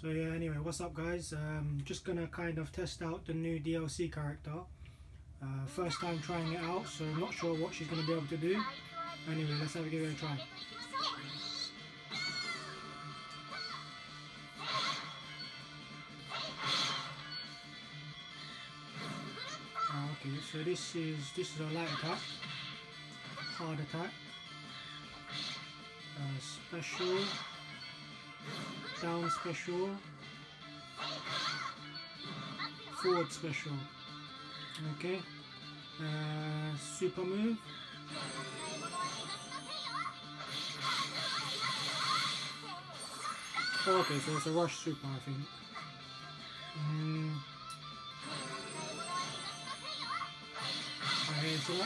So yeah, anyway, what's up guys? Just gonna kind of test out the new DLC character. First time trying it out, so I'm not sure what she's gonna be able to do. Anyway, let's have a give it a try. Okay, so this is a light attack, hard attack, special, down special, forward special. Okay, super move. Okay, so it's a rush super, I think. Okay, so that.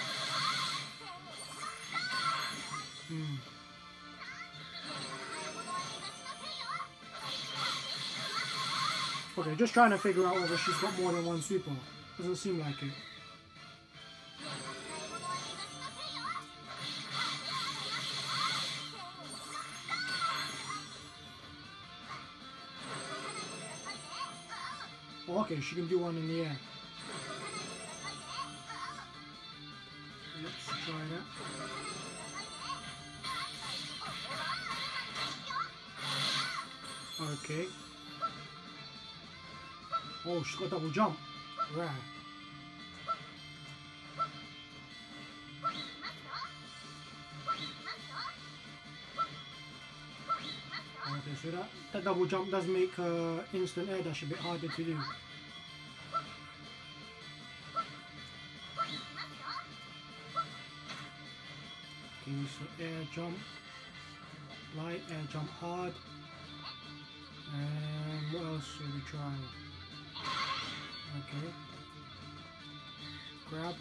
Okay, just trying to figure out whether she's got more than one super. Doesn't seem like it. Oh, okay, she can do one in the air. Let's try that. Okay. Oh, she's got double jump. Right. Okay, so that double jump does make instant air dash a bit harder to do. Okay, so air jump, light, air jump hard. And what else should we try? Okay. Grab.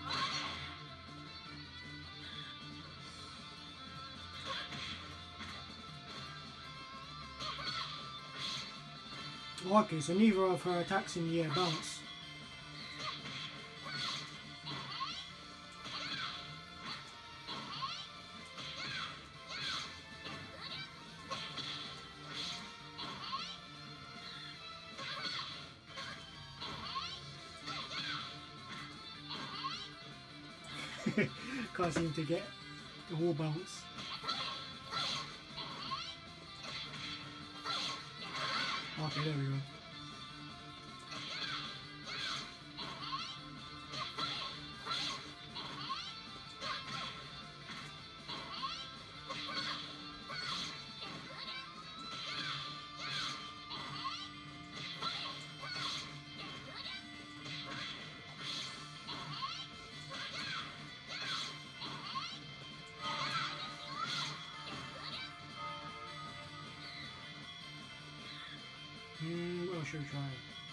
Okay, so neither of her attacks in the air bounce. Can't seem to get the whole bounce. Okay, there we go. What should we try?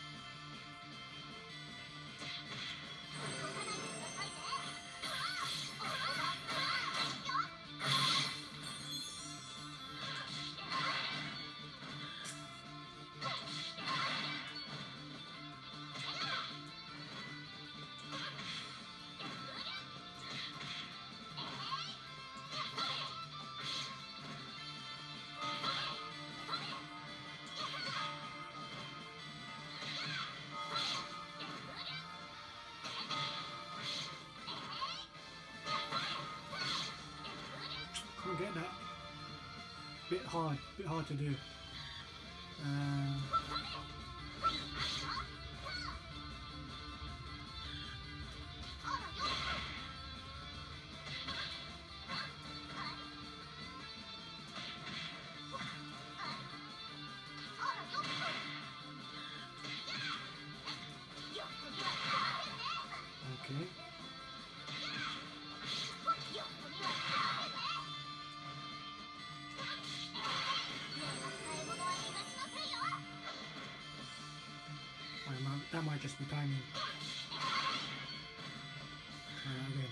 Can't get that. Bit hard to do. Okay. That might just be timing. Again.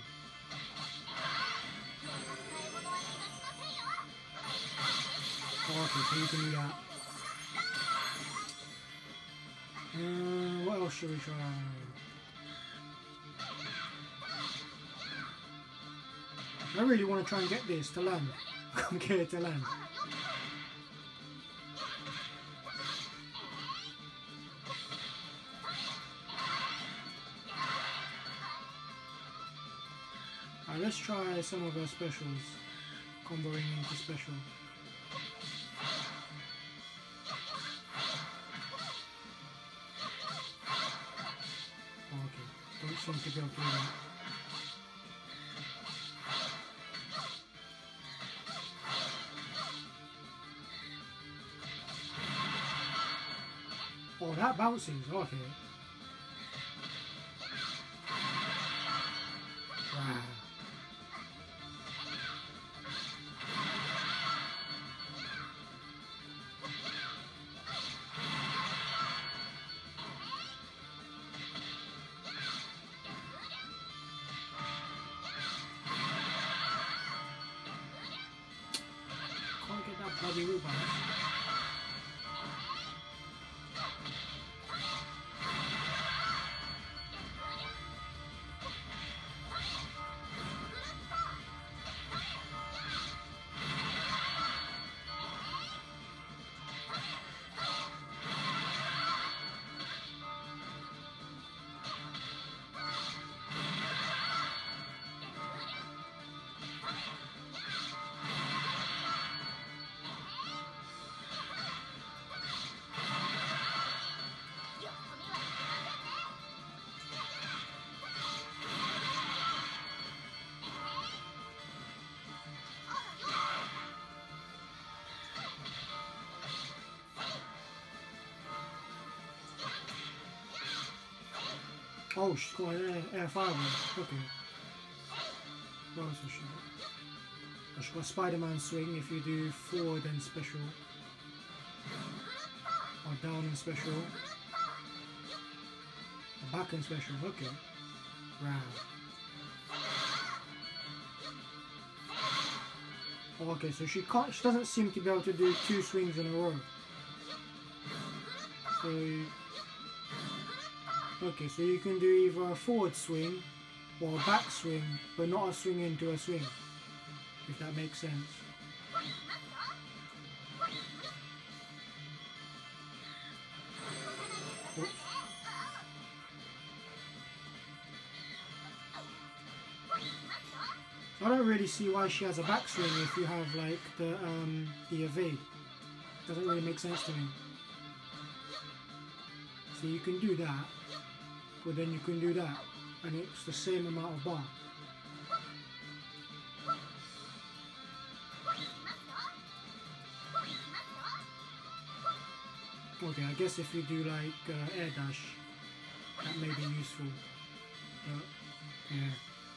Okay, so you can do that. What else should we try? I really want to try and get this to land. Come get it to land. Alright, let's try some of her specials. Comboing into special. Oh, okay, don't seem to be able to do that. Oh, that bounces, okay. Wow. Can't get that bloody root bounce. Oh, she's got an air fireball. Okay. What else has she got? Oh, she's got a Spider-Man swing if you do forward and special. Or down and special. Or back and special. Okay. Wow. Oh, okay, so she doesn't seem to be able to do 2 swings in a row. So okay, so you can do either a forward swing or a back swing, but not a swing into a swing, if that makes sense. Oops. I don't really see why she has a back swing if you have like the evade. Doesn't really make sense to me. So you can do that, but then you can do that, and it's the same amount of bar. Okay, I guess if you do like air dash, that may be useful. But yeah.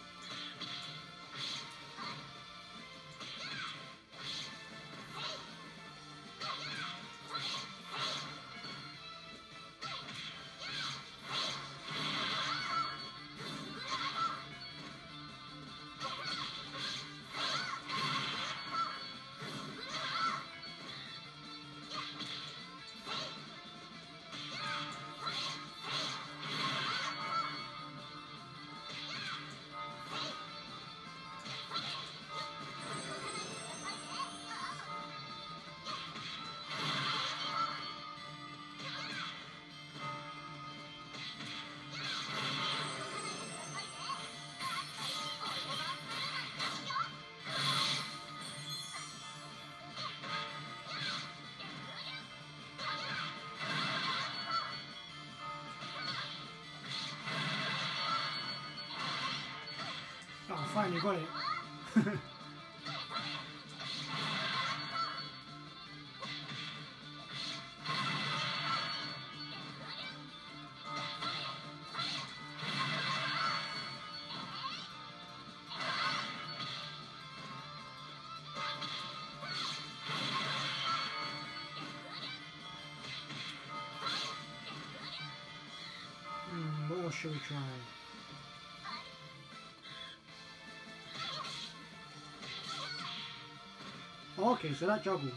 Oh, finally got it. What else should we try? Oh, okay, so that juggles.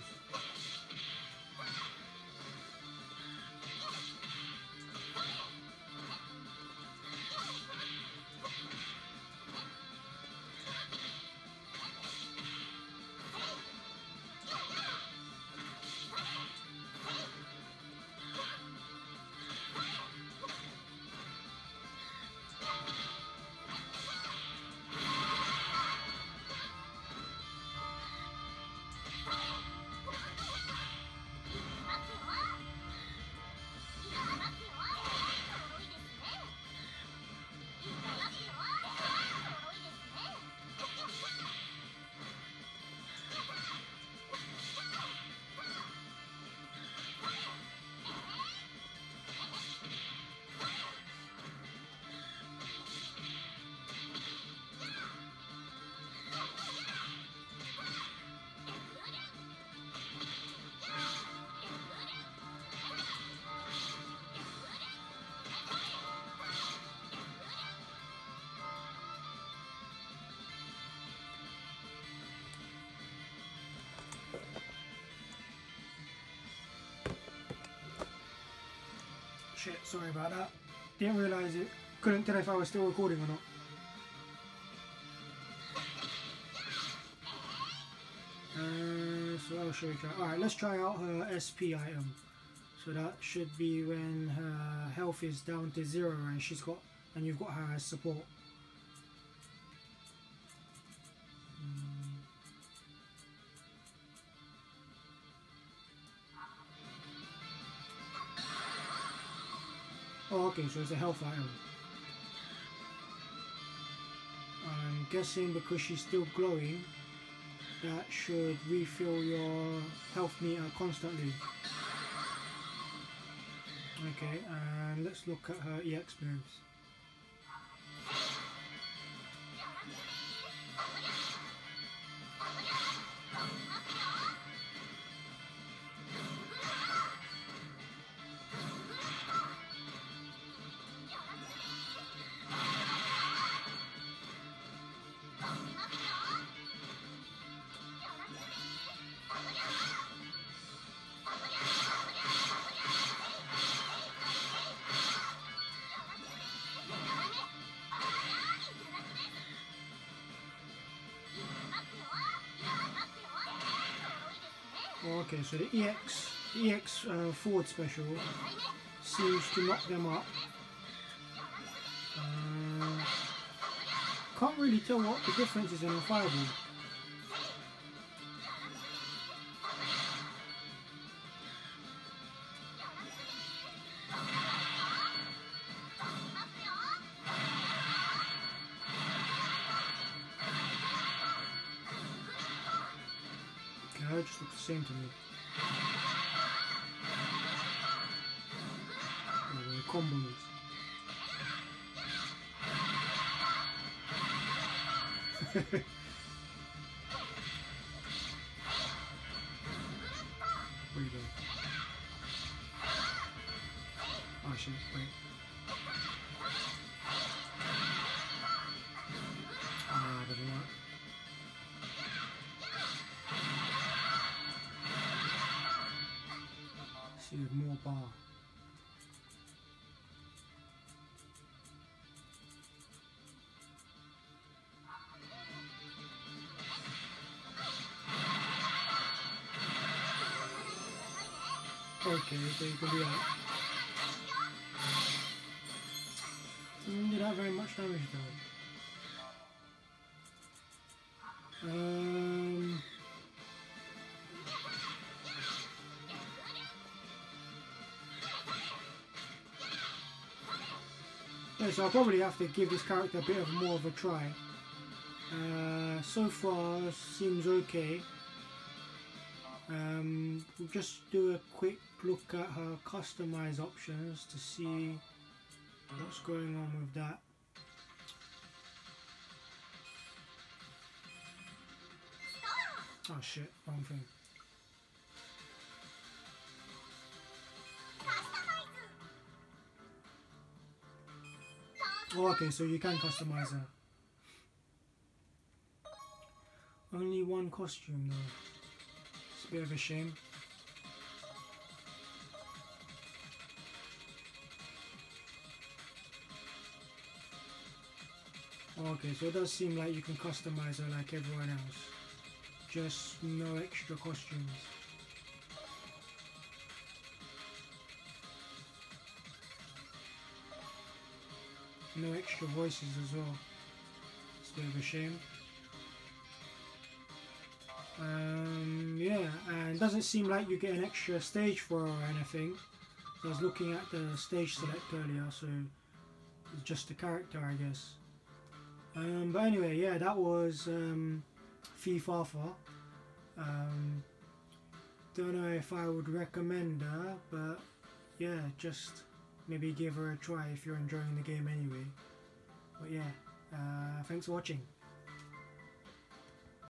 shit, sorry about that. Didn't realise it. Couldn't tell if I was still recording or not. So what else should we try? Alright, let's try out her SP item. So that should be when her health is down to 0 and you've got her as support. Oh, okay, so it's a health item. I'm guessing because she's still glowing, that should refill your health meter constantly. Okay, and let's look at her EX moves. Okay, so the EX forward special seems to knock them up. Can't really tell what the difference is in a fireball. Okay, it just looks the same to me. Combos. Where you going? Oh shit, wait. Ah, doesn't work. See, with more bar. Okay, so you can do that. Doesn't do that very much damage though. Yeah, so I'll probably have to give this character a bit of more of a try. So far seems okay. We'll just do a quick look at her customize options to see what's going on with that. Oh shit, wrong thing. Oh, okay, so you can customize her. Only one costume though. It's a bit of a shame. Okay, so it does seem like you can customize her like everyone else. Just no extra costumes. No extra voices as well. It's a bit of a shame. Yeah, and it doesn't seem like you get an extra stage for her or anything. So I was looking at the stage select earlier, so it's just the character, I guess. But anyway, yeah, that was Fifafa. Don't know if I would recommend her, but yeah, just maybe give her a try if you're enjoying the game anyway. But yeah, thanks for watching.